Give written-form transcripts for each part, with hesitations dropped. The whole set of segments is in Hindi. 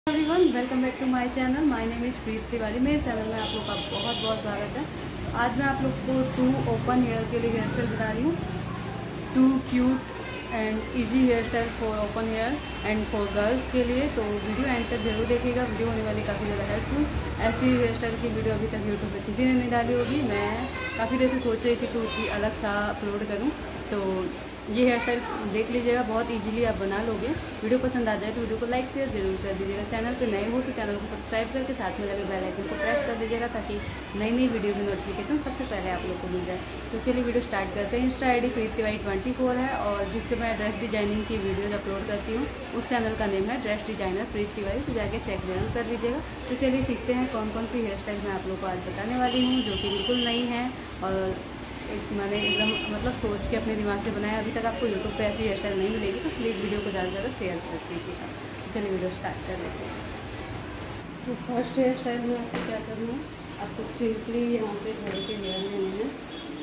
Everyone, welcome back to my channel. My name is Preet Tiwari. मेरे चैनल में आप लोग का बहुत बहुत स्वागत है। आज मैं आप लोग को 2 ओपन हेयर के लिए हेयर स्टाइल बता रही हूँ। 2 cute and easy hair style for open hair and for girls के लिए। तो वीडियो एंड तक जरूर देखिएगा। वीडियो होने वाली काफ़ी ज़्यादा हेल्पफुल। ऐसी हेयर स्टाइल की वीडियो अभी तक यूट्यूब पर किसी ने नहीं डाली होगी। मैं काफ़ी देर से सोच रही थी कि उसकी अलग सा अपलोड करूँ। तो ये हेयर स्टाइल देख लीजिएगा, बहुत इजीली आप बना लोगे। वीडियो पसंद आ जाए तो वीडियो को लाइक शेयर जरूर कर दीजिएगा। चैनल पे नए हो तो चैनल को सब्सक्राइब करके साथ में लगे बेल आइकन को प्रेस कर दीजिएगा ताकि नई नई वीडियो की नोटिफिकेशन सबसे पहले आप लोग को मिल जाए। तो चलिए वीडियो स्टार्ट करते हैं। इंस्टा ID प्रीत तिवारी 24 है और जिससे मैं ड्रेस डिजाइनिंग की वीडियोज अपलोड करती हूँ उस चैनल का नेम है ड्रेस डिजाइनर प्रीत तिवारी। तो जाके चेक जरूर कर लीजिएगा। तो चलिए सीखते हैं कौन कौन सी हेयर स्टाइल मैं आप लोग को आज बताने वाली हूँ, जो कि बिल्कुल नई है और मैंने एकदम मतलब सोच के अपने दिमाग से बनाया। अभी तक आपको यूट्यूब पे ऐसी हेयर स्टाइल नहीं मिलेगी, तो प्लीज़ वीडियो को ज़्यादा से ज़्यादा शेयर कर दीजिएगा। चलिए वीडियो स्टार्ट कर लेते हैं। तो फर्स्ट हेयर स्टाइल में आपको क्या करना है, आपको सिंपली यहाँ पे थोड़े से हेयर लेने हैं।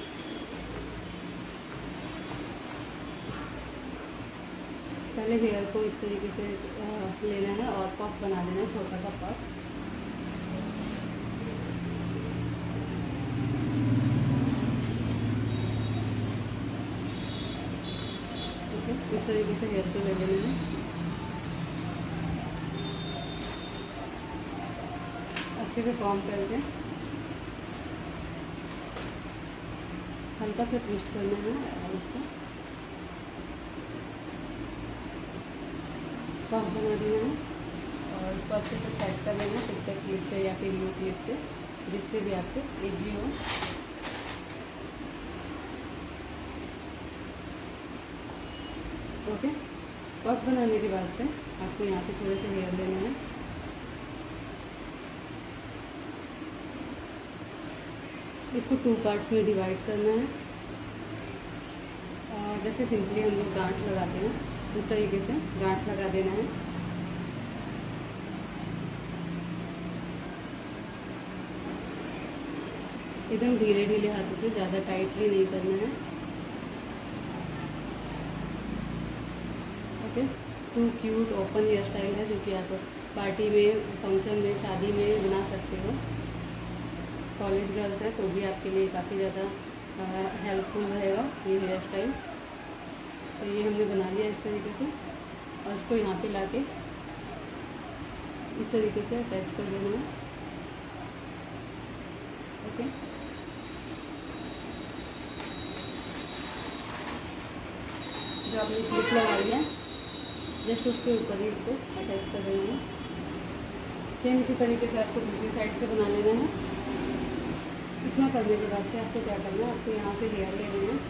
पहले हेयर को इस तरीके से लेना है और पफ बना देना है, छोटा सा पफ। इस तरीके से हेयर को ले लेना है। अच्छे से कॉम्ब करके हल्का सा ट्विस्ट करना है और उसको कॉम्ब बना देना है और इसको अच्छे से सेट कर लेना है टिक क्लिप से या फिर यू क्लिप से, जिससे भी आपको इजी हो। ओके, पफ बनाने के बाद से आपको यहाँ पे थोड़े से हेयर लेना है। इसको 2 पार्ट्स में डिवाइड करना है और जैसे सिंपली हम लोग गांठ लगाते हैं उस तरीके से गांठ लगा देना है। एकदम धीरे धीरे हाथों से, ज़्यादा टाइटली नहीं करना है। Okay, 2 cute open hair style है जो कि आप पार्टी में, फंक्शन में, शादी में बना सकते हो। कॉलेज गर्ल्स है तो भी आपके लिए काफ़ी ज़्यादा हेल्पफुल रहेगा ये हेयर स्टाइल। तो ये हमने बना लिया इस तरीके से और इसको यहाँ पे लाके इस तरीके से अटैच कर देना है। ओके, जो आपने क्लिप लगाई है जस्ट उसके ऊपर ही इसको अटैच कर देना है। सेम इसी तरीके से आपको दूसरी साइड से बना लेना है। इतना करने के बाद से आपको क्या करना है, आपको यहाँ से हेयर लेने हैं,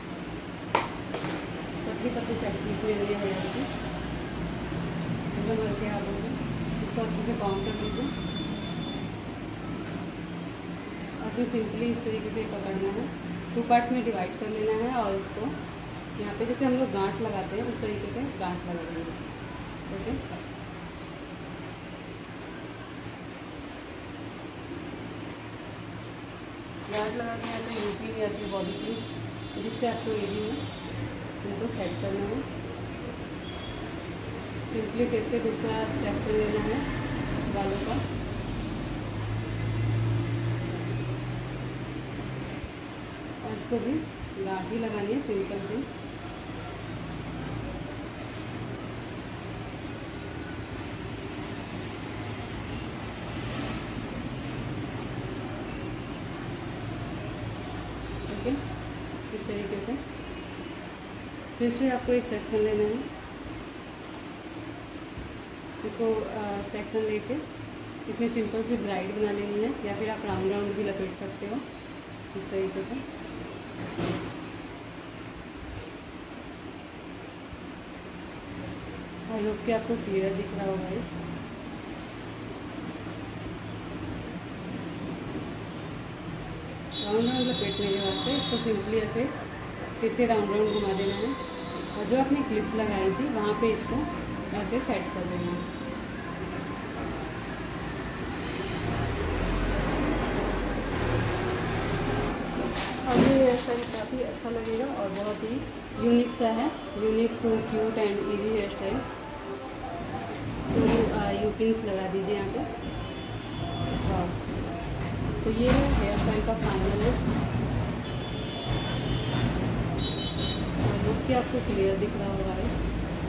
पतली पतली सेक्शंस ले रही है हेयर की, एकदम हल्के हाथों से इसको अच्छे से कॉम्ब कर लीजिए और फिर सिंपली इस तरीके से पकड़ना है। 2 पार्ट्स में डिवाइड कर लेना है और इसको यहाँ पे जैसे हम लोग गांठ लगाते हैं उस तरीके से गांठ लगा देंगे। ओके, गांठ लगा के यहाँ पे यूपी या फिर बॉडी की, जिससे आपको इजी हो इनको सेट करना है। सिंपली फिर से दूसरा स्टेप लेना है बालों का और इसको भी गांठ ही लगानी है सिंपल से। ओके, इस तरीके से फिर से आपको एक सेक्शन लेना है। इसको सेक्शन लेके इसमें सिंपल सी ब्राइड बना लेनी है या फिर आप राउंड राउंड भी लपेट सकते हो इस तरीके से। आई होप कि आपको क्लियर दिख रहा होगा। इस राउंड राउंड लपेटने के बाद से इसको सिंपली ऐसे फिर से राउंड राउंड घुमा देना है और जो आपने क्लिप्स लगाई थी वहाँ पे इसको ऐसे सेट कर देना है। और ये हेयर स्टाइल काफ़ी अच्छा लगेगा और बहुत ही यूनिक सा है, unique two cute and easy hair style. तो पिंस लगा दीजिए यहाँ पे। वाह, तो ये है हेयर स्टाइल का फाइनल लुक। लुक भी आपको क्लियर दिख रहा होगा गाइस।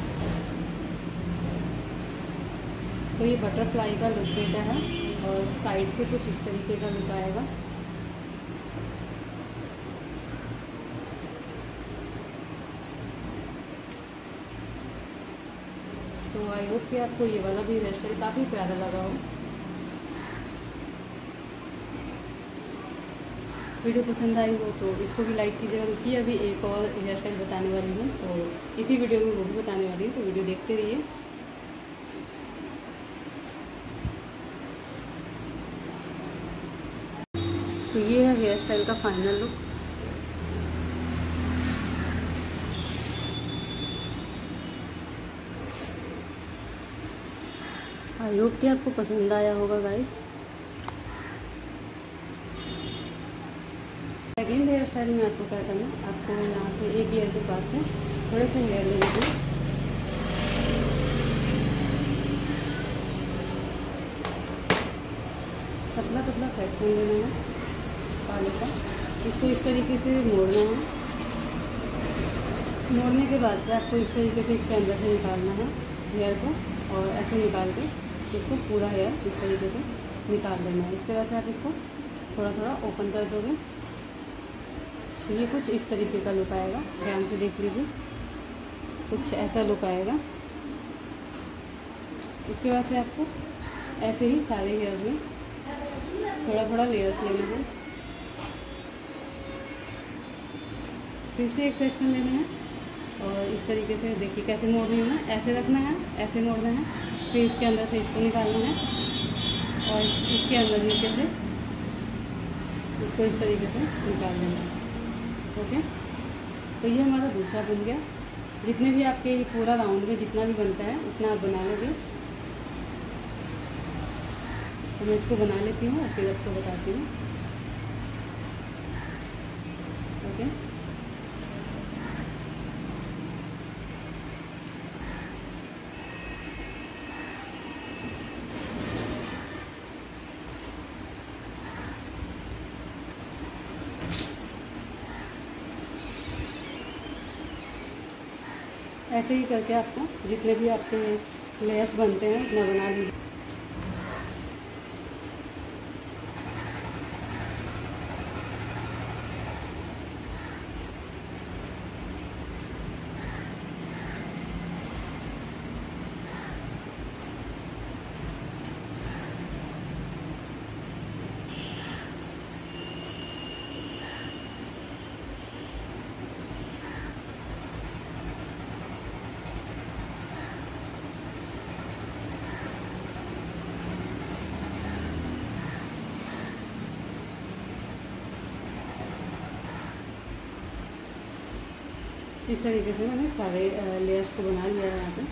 तो ये बटरफ्लाई का लुक देता है और साइड से कुछ इस तरीके का लुक आएगा। तो आई होप कि आपको ये वाला भी हेयर स्टाइल काफ़ी प्यारा लगा हो। वीडियो पसंद आई हो तो इसको भी लाइक कीजिएगा, क्योंकि अभी एक और हेयर स्टाइल बताने वाली हूँ, तो इसी वीडियो में वो भी बताने वाली हूँ, तो वीडियो देखते रहिए। तो ये है हेयर स्टाइल का फाइनल लुक। आई होप कि आपको पसंद आया होगा गाइस। सेकेंड हेयर स्टाइल में आपको क्या करना है, आपको यहाँ से एक ईयर के पास से थोड़े से हेयर ले लीजिए, पतला पतला सेक्शन लेना है बालों का। इसको इस तरीके से मोड़ना है। मोड़ने के बाद से आपको इस तरीके से इसके अंदर से निकालना है हेयर को, और ऐसे निकाल के इसको पूरा हेयर इस तरीके से निकाल देना है। इसके बाद से आप इसको थोड़ा थोड़ा ओपन कर दोगे तो ये कुछ इस तरीके का लुक आएगा। ध्यान से देख लीजिए, कुछ ऐसा लुक आएगा। इसके बाद से आपको ऐसे ही सारे हेयर में थोड़ा थोड़ा लेयर्स लेना है। फिर से एक सेक्शन लेना है और इस तरीके से देखिए कैसे मोड़नी है ना, ऐसे रखना है, ऐसे मोड़ना है, फिर इसके अंदर से इसको निकालना है और इसके अंदर नीचे से इसको इस तरीके से निकाल देना है। ओके, तो ये हमारा दूसरा बन गया। जितने भी आपके पूरा राउंड में जितना भी बनता है उतना आप बना लोगे। तो मैं इसको बना लेती हूँ और फिर आपको बताती हूँ। ओके, ऐसे ही करके आपको जितने भी आपके लेयर्स बनते हैं उतना बना लीजिए। इस तरीके से मैंने सारे लेयर्स को बना लिया है यहाँ पे।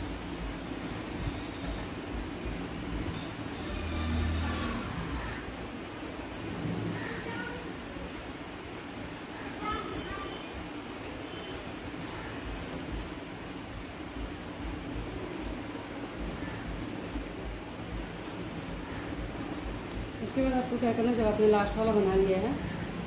इसके बाद आपको क्या करना है, जब आपने लास्ट वाला बना लिया है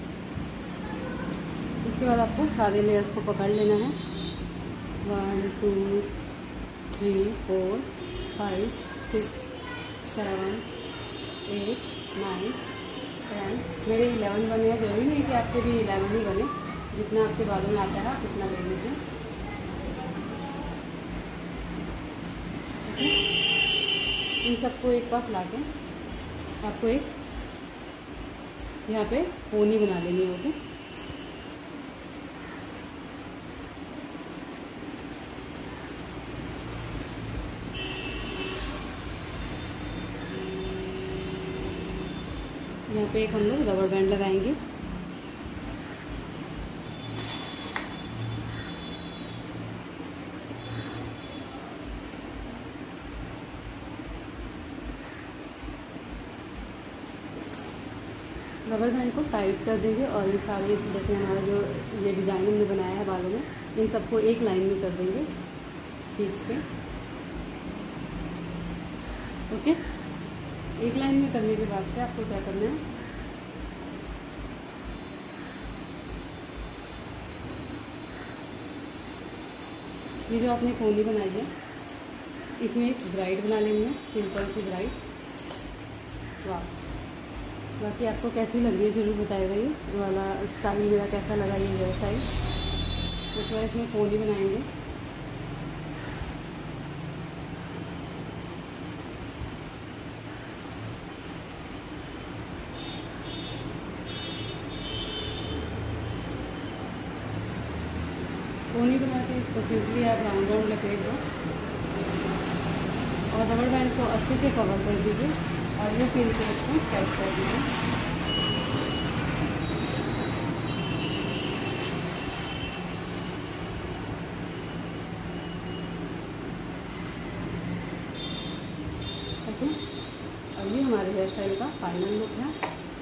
इसके बाद आपको सारे लेयर्स को पकड़ लेना है। 1 2 3 4 5 6 7 8 9 10। मेरे 11 बने हैं। जरूरी नहीं कि आपके भी 11 ही बने, जितना आपके बालों में आता है आप उतना ले लीजिए। इन सबको एक पास लाके आपको एक यहाँ पे पोनी बना लेनी है। ओके, यहाँ पे एक हम लोग रबर बैंड लगाएंगे। रबर बैंड को टाइट कर देंगे और ये सारे जैसे हमारा जो ये डिज़ाइन हमने बनाया है बालों में, इन सबको एक लाइन में कर देंगे खींच के। ओके, एक लाइन में करने के बाद से आपको क्या करना है, ये जो आपने पोनी बनाई है इसमें एक ब्राइड बना लेनी है, सिंपल सी ब्राइड। वाह, बाकी आपको कैसी लग रही है ज़रूर बताएगा ये वाला स्टाइल मेरा कैसा लगा, ये हेयर स्टाइल। उसके बाद इसमें पोनी बनाएंगे। पोनी बना के इसको सिंपली आप राउंड राउंड लपेट दो और रबड़ बैंड को अच्छे से कवर कर दीजिए और ये पिन को इसको टाइट कर दीजिए। ओके, और ये हमारे हेयर स्टाइल का फाइनल लुक है।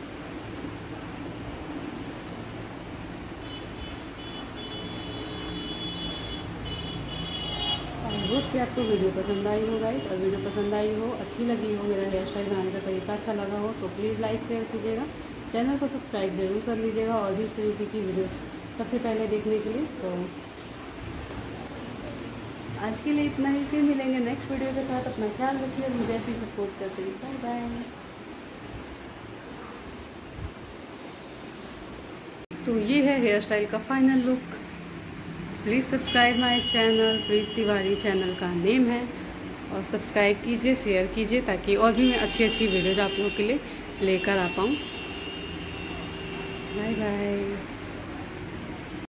होप कि आपको वीडियो पसंद आई हो गाइस, और वीडियो पसंद आई हो, अच्छी लगी हो, मेरा हेयर स्टाइल बनाने का तरीका अच्छा लगा हो तो प्लीज़ लाइक शेयर कीजिएगा, चैनल को सब्सक्राइब जरूर कर लीजिएगा और भी इस तरीके की वीडियोस सबसे पहले देखने के लिए। तो आज के लिए इतना ही, फिर मिलेंगे नेक्स्ट वीडियो के साथ। अपना ख्याल रखिए, मुझे ऐसे सपोर्ट करते रहिए। Bye bye. तो ये है हेयर स्टाइल का final look. Please subscribe my channel, Preet Tiwari channel का नेम है, और सब्सक्राइब कीजिए, शेयर कीजिए, ताकि और भी मैं अच्छी अच्छी वीडियोज आप लोगों के लिए लेकर आ पाऊँ। Bye bye.